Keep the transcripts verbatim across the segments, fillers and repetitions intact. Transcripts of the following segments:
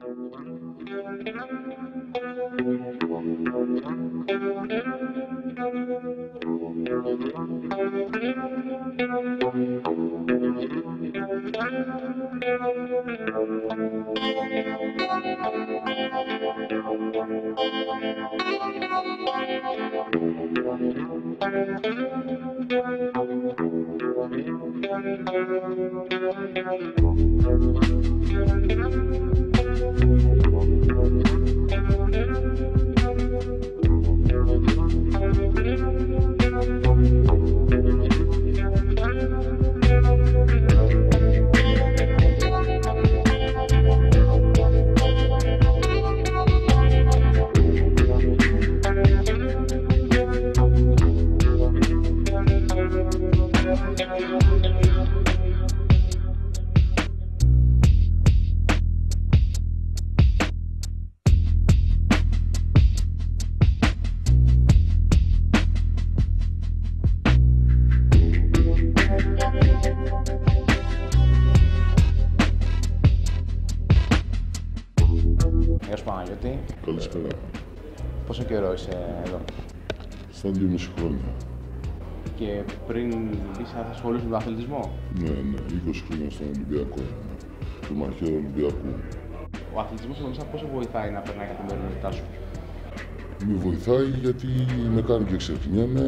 Γεια σου Παναγιώτη. Καλησπέρα. Πόσο καιρό είσαι εδώ? Στα δυόμισι χρόνια. Και πριν είσαι ασχολούσαι με τον αθλητισμό? Ναι, ναι, είκοσι χρόνια στον Ολυμπιακό. Πρωτομαχία του Ολυμπιακού. Ο αθλητισμός νομίζω πόσο βοηθάει να περνάει για την καθημερινότητά σου? Με βοηθάει γιατί με κάνει και ξεχνιέμαι.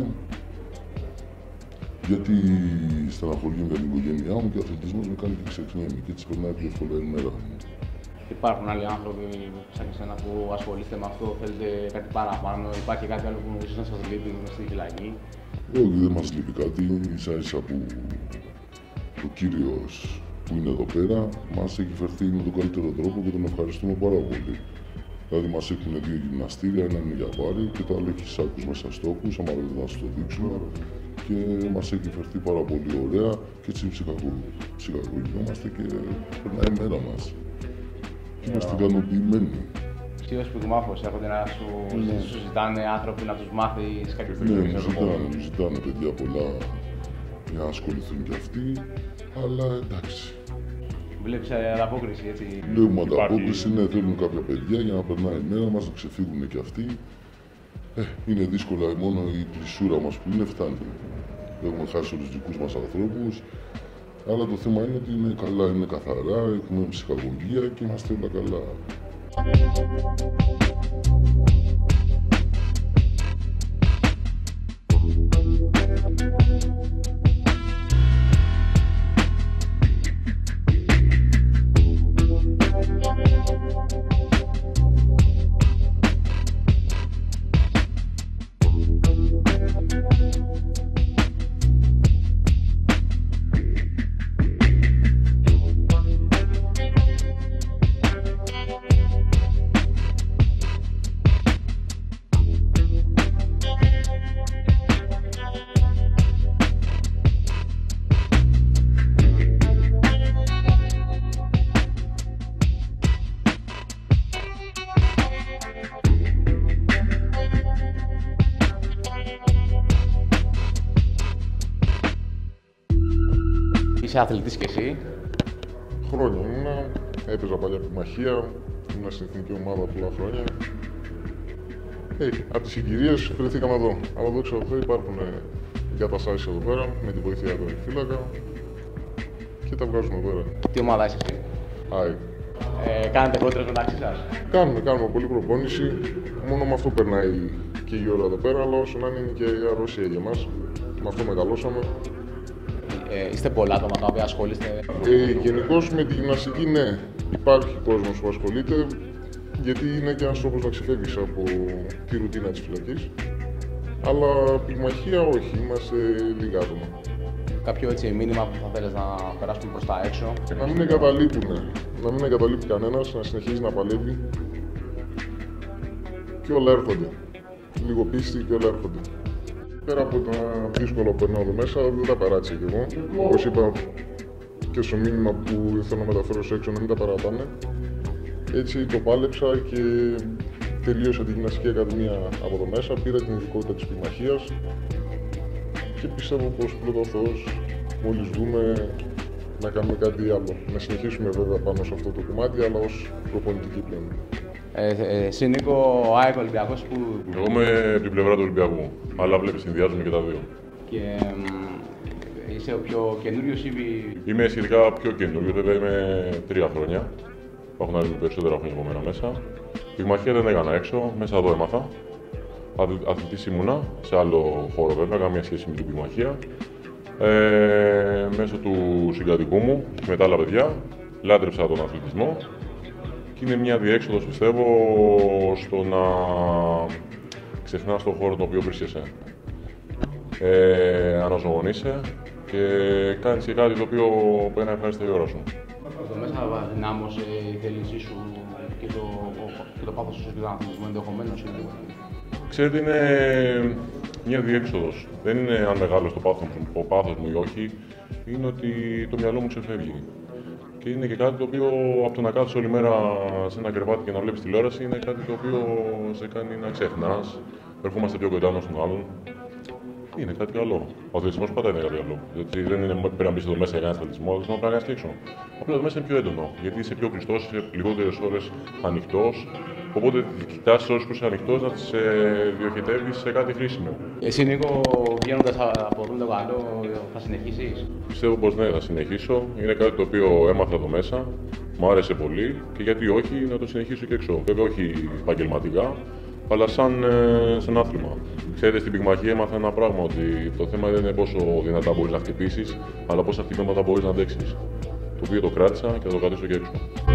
Γιατί στεναχωριέμαι για την οικογένειά μου και ο αθλητισμός με κάνει και ξεχνιέμαι και έτσι περνάει πιο εύκολα η μέρα μου. Υπάρχουν άλλοι άνθρωποι σαν και εσένα που ασχολείστε με αυτό, θέλετε κάτι παραπάνω, υπάρχει κάτι άλλο που ίσως να σας λείπει στη φυλακή? Όχι, δεν μας λείπει κάτι, ίσα ίσα που ο κύριος που είναι εδώ πέρα μας έχει φερθεί με τον καλύτερο τρόπο και τον ευχαριστούμε πάρα πολύ. Δηλαδή μας έχουν δύο γυμναστήρια, ένα είναι για βάρη και το άλλο έχει σάκους μέσα στόχους, άμα δεν θα σας το δείξουμε. Και μας έχει φερθεί πάρα πολύ ωραία και έτσι ψυχαγωγιόμαστε και περνάει η μέρα μας. Και είμαστε ικανοποιημένοι. Κύριος Πυγμάχος, έρχονται να σου, ναι. σου ζητάνε άνθρωποι να τους μάθεις κάποιες Ναι, τεχνικές? μου ζητάνε, μου ζητάνε παιδιά πολλά για να ασχοληθούν κι αυτοί, αλλά εντάξει. Βλέπεις ανταπόκριση, έτσι? Βλέπουμε ανταπόκριση, ναι, θέλουν κάποια παιδιά για να περνάει η μέρα μας, να ξεφύγουν κι αυτοί. Ε, είναι δύσκολα, μόνο η πλησούρα μας που είναι φτάνει. Έχουμε χάσει τους δικούς μας ανθρώπους, αλλά το θέμα είναι ότι είναι καλά, είναι καθαρά, έχουμε ψυχαγωγία και είμαστε όλα καλά. Είσαι αθλητής κι εσύ? Χρόνια ήμουνα, έπαιζα παλιά πυγμαχία, ήμουν στην εθνική ομάδα πολλά χρόνια. Ε, από τις συγκυρίες βρεθήκαμε εδώ. Αλλά δόξα τω Θεώ υπάρχουν εγκαταστάσεις εδώ πέρα, με τη βοήθεια του εκφύλακα και τα βγάζουμε πέρα. Τι ομάδα είσαι εσύ? Άι. Ε, κάνετε κόντρες μεταξύ σας? Κάνουμε, κάνουμε πολλή προπόνηση. Μόνο με αυτό περνάει και η ώρα εδώ πέρα, αλλά όσο να είναι και η αρρωσία για μας. Με αυτό μεγαλώσαμε. Ε, είστε πολλά άτομα τα οποία ασχολείστε? Ε, Γενικώς με τη γυμναστική, ναι, υπάρχει κόσμος που ασχολείται, γιατί είναι και ένας τρόπος να ξεφεύγεις από τη ρουτίνα της φυλακής. Αλλά πυγμαχία όχι, είμαστε λίγα άτομα. Κάποιο έτσι μήνυμα που θα θέλεις να περάσουμε προς τα έξω? Να μην εγκαταλείπουν, να μην εγκαταλείπει κανένας, να συνεχίζει να παλεύει. Και όλα έρχονται. Λίγο πίστη και όλα έρχονται. Πέρα από τα δύσκολα που περνάω εδώ μέσα, δεν τα παράτησα κι εγώ. Όπως είπα και στο μήνυμα που θέλω να μεταφέρω σε έξω, να μην τα παρατάνε. Έτσι το πάλεψα και τελείωσα τη γυμναστική ακαδημία από εδώ μέσα. Πήρα την ειδικότητα της πυγμαχίας και πιστεύω πως πρώτα ο Θεός, μόλις δούμε να κάνουμε κάτι άλλο. Να συνεχίσουμε βέβαια πάνω σε αυτό το κομμάτι, αλλά ως προπονητική πλέον. Ε, εσύ Νίκο, ο ΑΕΚ Ολυμπιακός που... Εγώ είμαι από την πλευρά του Ολυμπιακού, αλλά βλέπεις συνδυάζουμε και τα δύο. Και ε, είσαι ο πιο καινούριος ή... Είμαι σχετικά πιο καινούριο, βέβαια είμαι τρία χρόνια. Υπάρχουν άλλοι περισσότερα χρόνια από μένα μέσα. Πυγμαχία δεν έκανα έξω, μέσα εδώ έμαθα. Αθλητής ήμουνα, σε άλλο χώρο βέβαια, καμία σχέση με την πυγμαχία. Ε, μέσω του συγκατοικού μου και με τα άλλα παιδιά, λάτρεψα τον αθλητισμό και είναι μια διέξοδος, πιστεύω, στο να ξεχνάς τον χώρο τον οποίο βρίσκεσαι. Ε, αναζωογονείσαι και κάνεις και κάτι το οποίο πρέπει να ευχαριστεί η ώρα σου. Εδώ μέσα δυνάμωσε η θέλησή σου και το, και το πάθος σου για τον αθλητισμό ενδεχομένως. Ξέρετε, είναι μια διέξοδος. Δεν είναι αν μεγάλο το πάθος μου, ο πάθος μου ή όχι, είναι ότι το μυαλό μου ξεφεύγει. Και είναι και κάτι το οποίο από το να κάθεσαι όλη μέρα σε ένα κρεβάτι και να βλέπεις τηλεόραση, είναι κάτι το οποίο σε κάνει να ξεχνάς, ερχόμαστε πιο κοντά ένας στον άλλον. Είναι κάτι καλό. Ο αθλητισμός πάντα είναι κάτι καλό. Γιατί δεν είναι πρέπει να μπει εδώ μέσα για ένα αθλητισμό, ο αθλητισμός πρέπει να κάνει έξω. Απλά εδώ μέσα είναι πιο έντονο. Γιατί είσαι πιο κλειστός, είσαι λιγότερες ώρες ανοιχτός. Οπότε κοιτάς τις ώρες που είσαι ανοιχτός να τις ε, διοχετεύεις σε κάτι χρήσιμο. Εσύ Νίκο, βγαίνοντας από εδώ το καλό, θα συνεχίσεις? Πιστεύω πως ναι, θα συνεχίσω. Είναι κάτι το οποίο έμαθα εδώ μέσα. Μου άρεσε πολύ και γιατί όχι να το συνεχίσω και έξω. Βέβαια όχι επαγγελματικά, αλλά σαν, ε, σαν άθλημα. Ξέρετε, στην πυγμαχία έμαθα ένα πράγμα, ότι το θέμα δεν είναι πόσο δυνατά μπορείς να χτυπήσεις, αλλά πόσα χτυπήματα μπορείς να αντέξεις. Το οποίο το κράτησα και θα το κρατήσω και έξω.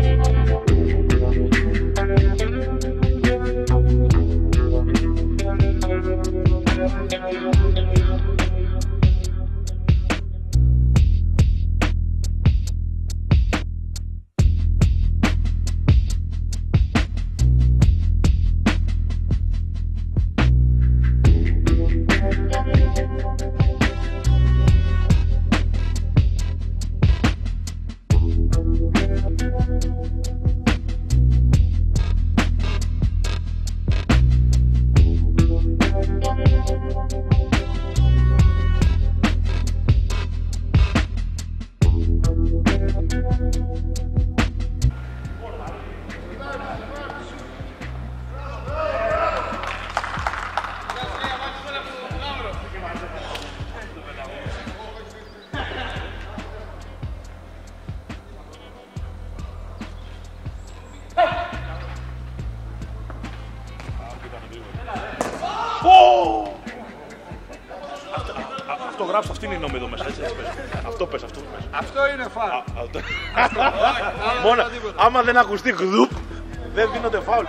Αυτό γράψω, αυτή είναι η νόμη εδώ μέσα, έτσι, έτσι πες. Αυτό πες, αυτό πες. Αυτό είναι φάουλ. Μόνο, άμα δεν ακουστεί γδουπ, δεν δίνονται φάουλ.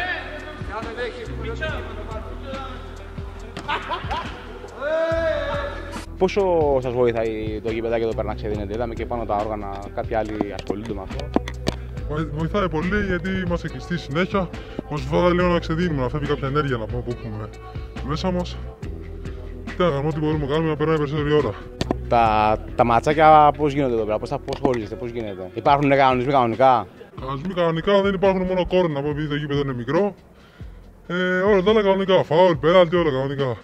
Πόσο σας βοηθάει το γήπεδάκι εδώ πέρα να ξεδίνετε? Είδαμε και πάνω τα όργανα, κάποιοι άλλοι ασχολούνται με αυτό. Βοηθάει πολύ γιατί είμαστε κλειστοί συνέχεια. Μας βοηθάει λίγο να ξεδίνουμε, να φεύγει κάποια ενέργεια να πούμε, που έχουμε μέσα μας. Τι να κάνουμε, ό,τι μπορούμε να κάνουμε να περνάει περισσότερη ώρα. Τα, τα ματσάκια πώς γίνονται εδώ πέρα, πώς, πώς χωρίζετε, πώς γίνεται? Υπάρχουν κανονισμοί κανονικά? Κανονισμοί κανονικά, δεν υπάρχουν μόνο κόρνερ, να πω, επειδή το γήπεδο είναι μικρό. Ε, όλα τα άλλα κανονικά, φάουλ, πέναλτι, όλα κανονικά.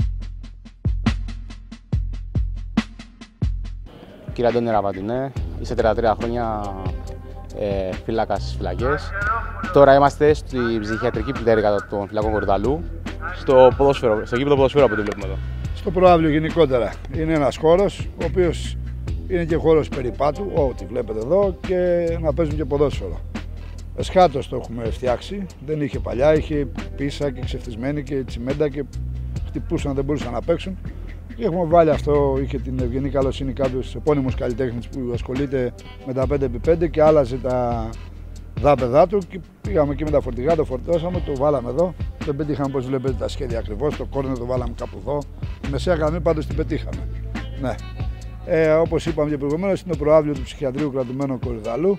Κύριε Αντώνη Ραβαντινέ, είσαι τριάντα τρία χρόνια ε, φύλακας στις φυλακές. Τώρα είμαστε στη ψυχιατρική πτέρυγα των φυλακών Κορυδαλού, στο, ποδόσφαιρο, στο γήπεδο ποδοσφαίρου από ό,τι βλέπουμε εδώ. Στο προάβλιο γενικότερα. Είναι ένας χώρος, ο οποίος είναι και χώρος περιπάτου, ό,τι βλέπετε εδώ, και να παίζουν και ποδόσφαιρο. Εσχάτως το έχουμε φτιάξει, δεν είχε παλιά, είχε πίσα και ξεφτισμένη και τσιμέντα και χτυπούσαν, δεν μπορούσαν να παίξουν. Και έχουμε βάλει αυτό, είχε την ευγενή καλοσύνη κάποιος επώνυμος καλλιτέχνης που ασχολείται με τα πέντε επί πέντε και άλλαζε τα δάπεδά του και πήγαμε εκεί με τα φορτηγά, το φορτώσαμε, το βάλαμε εδώ. Δεν πετύχαμε, όπως βλέπετε, τα σχέδια ακριβώς, το κόρνερ το βάλαμε κάπου εδώ. Η μεσαία γραμμή πάντως την πετύχαμε. Ναι. Ε, όπως είπαμε και προηγουμένως, είναι το προάβλιο του ψυχιατρίου κρατουμένου Κορυδαλού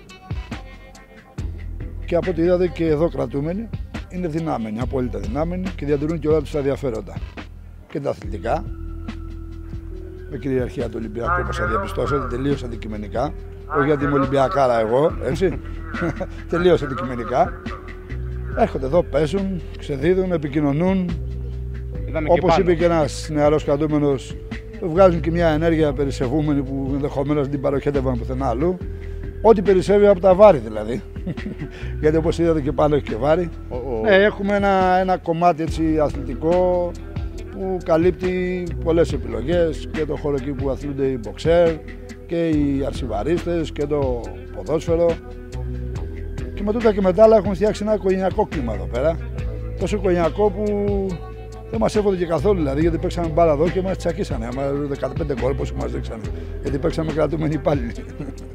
και από ό,τι είδατε και εδώ κρατούμενοι είναι δυνάμενοι, απόλυτα δυνάμενοι και διατηρούν και όλα τους τα ενδιαφέροντα. Και τα αθλητικά, με κυριαρχία του Ολυμπιακού, όπως θα διαπιστώσετε, τελείως αντικειμενικά. Όχι γιατί είμαι Ολυμπιακάρα εγώ, έτσι. Τελείως αντικειμενικά. Έρχονται εδώ, παίζουν, ξεδίδουν, επικοινωνούν. Όπως είπε και ένας νεαρός κρατούμενος, βγάζουν και μια ενέργεια περισσευούμενη που ενδεχομένως δεν την παροχέτευαν πουθενά αλλού. Ό,τι περισσεύει από τα βάρη δηλαδή. Γιατί όπως είδατε και πάνω έχει και βάρη. Ο, ο... Ναι, έχουμε ένα, ένα κομμάτι έτσι αθλητικό που καλύπτει πολλές επιλογές και το χώρο εκεί που αθλούνται οι μποξέρ και οι αρσιβαρίστες και το ποδόσφαιρο. Και με τούτα και μετά άλλα έχουμε φτιάξει ένα οικογενειακό κλίμα εδώ πέρα. Τόσο οικογενειακό που δεν μας έβγαλε και καθόλου δηλαδή, γιατί παίξαμε μπάλα εδώ και μας τσακίσανε. Άμα δεκαπέντε κόλπους που μας δείξανε. Γιατί παίξαμε κρατούμενοι υπάλληλοι.